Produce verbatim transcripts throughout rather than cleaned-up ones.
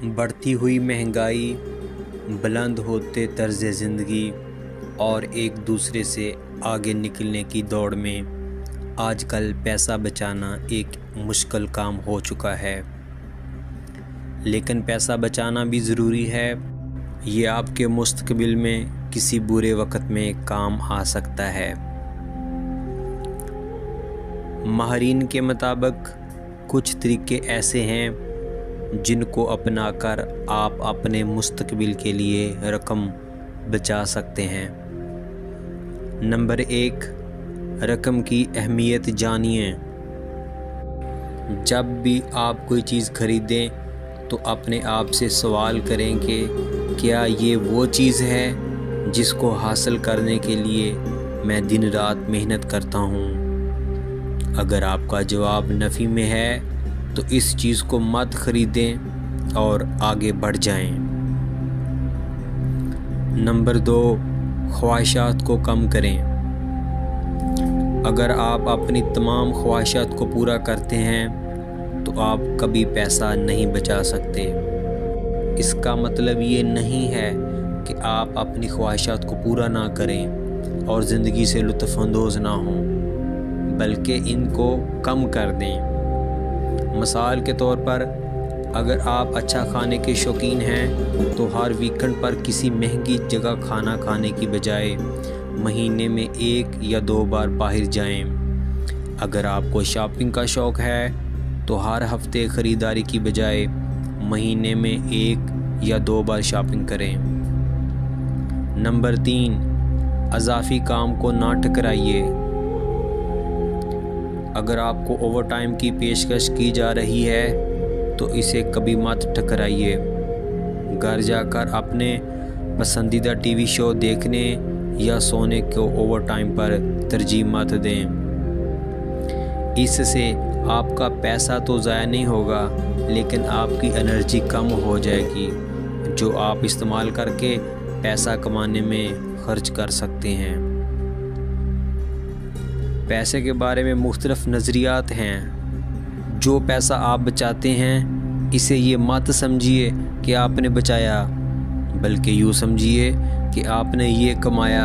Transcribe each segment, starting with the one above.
बढ़ती हुई महंगाई, बुलंद होते तर्ज़ ज़िंदगी और एक दूसरे से आगे निकलने की दौड़ में आजकल पैसा बचाना एक मुश्किल काम हो चुका है। लेकिन पैसा बचाना भी ज़रूरी है। ये आपके मुस्तकबिल में किसी बुरे वक़्त में काम आ सकता है। माहिरीन के मुताबिक कुछ तरीके ऐसे हैं जिनको अपनाकर आप अपने मुस्तकबिल के लिए रकम बचा सकते हैं। नंबर एक, रकम की अहमियत जानिए। जब भी आप कोई चीज़ खरीदें तो अपने आप से सवाल करें कि क्या ये वो चीज़ है जिसको हासिल करने के लिए मैं दिन रात मेहनत करता हूँ। अगर आपका जवाब नफ़ी में है तो इस चीज़ को मत ख़रीदें और आगे बढ़ जाएं। नंबर दो, ख्वाहिशात को कम करें। अगर आप अपनी तमाम ख्वाहिशात को पूरा करते हैं तो आप कभी पैसा नहीं बचा सकते। इसका मतलब ये नहीं है कि आप अपनी ख्वाहिशात को पूरा ना करें और ज़िंदगी से लुत्फ़अंदोज़ ना हों, बल्कि इनको कम कर दें। मिसाल के तौर पर, अगर आप अच्छा खाने के शौकीन हैं तो हर वीकेंड पर किसी महंगी जगह खाना खाने की बजाय महीने में एक या दो बार बाहर जाएं। अगर आपको शॉपिंग का शौक़ है तो हर हफ्ते ख़रीदारी की बजाय महीने में एक या दो बार शॉपिंग करें। नंबर तीन, अज़ाफ़ी काम को ना ठुकराइए। अगर आपको ओवर टाइम की पेशकश की जा रही है तो इसे कभी मत ठुकराइए। घर जाकर अपने पसंदीदा टीवी शो देखने या सोने को ओवर टाइम पर तरजीह मत दें। इससे आपका पैसा तो ज़ाया नहीं होगा, लेकिन आपकी एनर्जी कम हो जाएगी जो आप इस्तेमाल करके पैसा कमाने में खर्च कर सकते हैं। पैसे के बारे में मुख्तलिफ नज़रियात हैं। जो पैसा आप बचाते हैं इसे ये मत समझिए कि आपने बचाया, बल्कि यूँ समझिए कि आपने ये कमाया।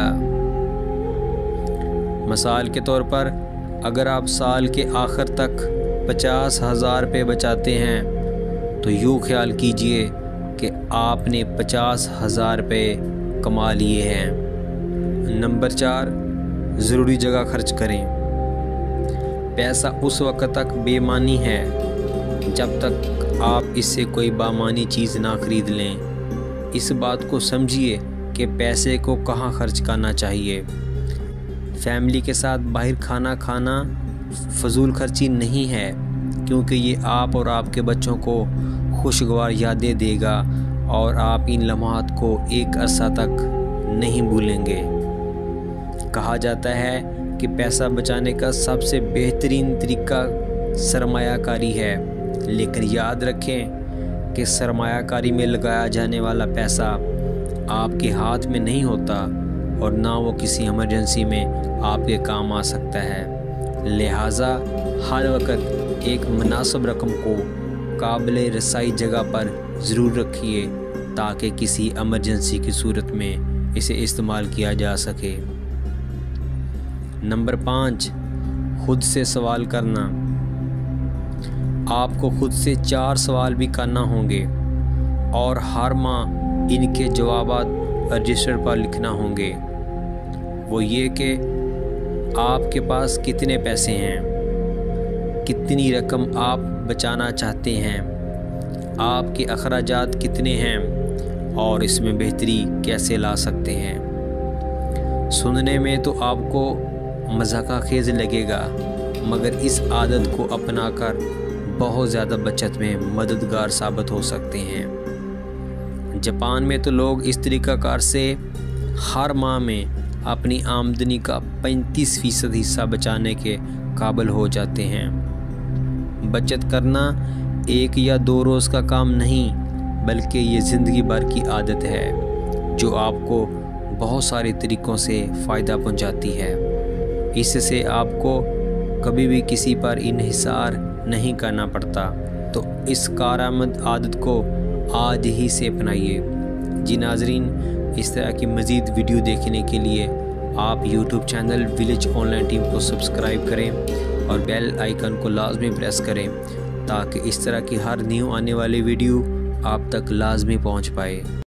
मिसाल के तौर पर, अगर आप साल के आखिर तक पचास हज़ार रुपये बचाते हैं तो यूँ ख्याल कीजिए कि आपने पचास हज़ार रुपये कमा लिए हैं। नंबर चार, ज़रूरी जगह खर्च करें। पैसा उस वक़्त तक बेमानी है जब तक आप इससे कोई बामानी चीज़ ना ख़रीद लें। इस बात को समझिए कि पैसे को कहाँ खर्च करना चाहिए। फैमिली के साथ बाहर खाना खाना फजूल खर्ची नहीं है, क्योंकि ये आप और आपके बच्चों को खुशगवार यादें देगा और आप इन लम्हात को एक अरसा तक नहीं भूलेंगे। कहा जाता है कि पैसा बचाने का सबसे बेहतरीन तरीका सरमायाकारी है, लेकिन याद रखें कि सरमायाकारी में लगाया जाने वाला पैसा आपके हाथ में नहीं होता और ना वो किसी इमरजेंसी में आपके काम आ सकता है। लिहाजा हर वक्त एक मुनासिब रकम को काबिल रसाई जगह पर ज़रूर रखिए ताकि किसी इमरजेंसी की सूरत में इसे इस्तेमाल किया जा सके। नंबर पाँच, खुद से सवाल करना। आपको खुद से चार सवाल भी करना होंगे और हर माह इनके जवाबात रजिस्टर पर लिखना होंगे। वो ये कि आपके पास कितने पैसे हैं, कितनी रकम आप बचाना चाहते हैं, आपके अखराजात कितने हैं और इसमें बेहतरी कैसे ला सकते हैं। सुनने में तो आपको मज़ाक़खेज़ लगेगा, मगर इस आदत को अपनाकर बहुत ज़्यादा बचत में मददगार साबित हो सकते हैं। जापान में तो लोग इस तरीक़ाकार से हर माह में अपनी आमदनी का पैंतीस फ़ीसद हिस्सा बचाने के काबिल हो जाते हैं। बचत करना एक या दो रोज़ का काम नहीं, बल्कि ये ज़िंदगी भर की आदत है जो आपको बहुत सारे तरीक़ों से फ़ायदा पहुंचाती है। इससे आपको कभी भी किसी पर इन्हिसार नहीं करना पड़ता। तो इस कारआमद आदत को आज ही से अपनाइए। जी नाजरीन, इस तरह की मज़ीद वीडियो देखने के लिए आप YouTube channel village online team को सब्सक्राइब करें और बेल आइकन को लाजमी प्रेस करें ताकि इस तरह की हर न्यू आने वाली वीडियो आप तक लाजमी पहुंच पाए।